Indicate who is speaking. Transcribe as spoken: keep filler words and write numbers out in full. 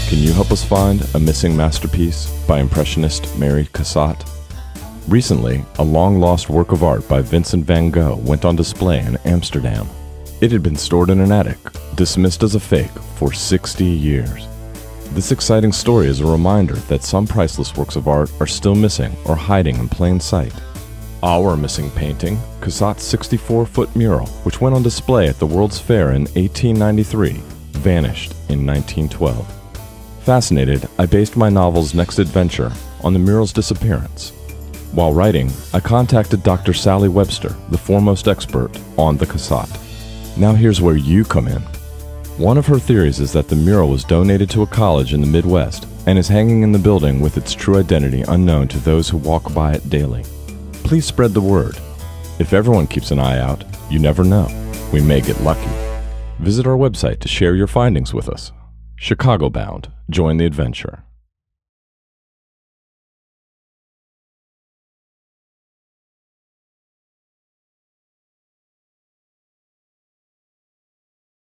Speaker 1: Can you help us find a missing masterpiece by Impressionist Mary Cassatt? Recently, a long-lost work of art by Vincent van Gogh went on display in Amsterdam. It had been stored in an attic, dismissed as a fake, for sixty years. This exciting story is a reminder that some priceless works of art are still missing or hiding in plain sight. Our missing painting, Cassatt's sixty-four foot mural, which went on display at the World's Fair in eighteen ninety-three, vanished in nineteen twelve. Fascinated, I based my novel's next adventure on the mural's disappearance. While writing, I contacted Doctor Sally Webster, the foremost expert on the Cassatt. Now here's where you come in. One of her theories is that the mural was donated to a college in the Midwest and is hanging in the building with its true identity unknown to those who walk by it daily. Please spread the word. If everyone keeps an eye out, you never know. We may get lucky. Visit our website to share your findings with us. Chicago Bound. Join the adventure.